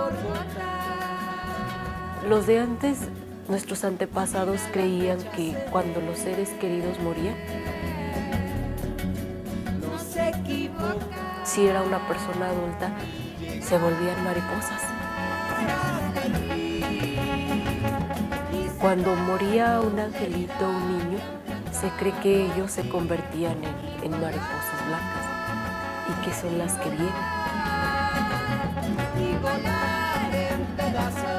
Los de antes, nuestros antepasados creían que cuando los seres queridos morían, si era una persona adulta, se volvían mariposas. Cuando moría un angelito o un niño, se cree que ellos se convertían en mariposas blancas y que son las que vienen.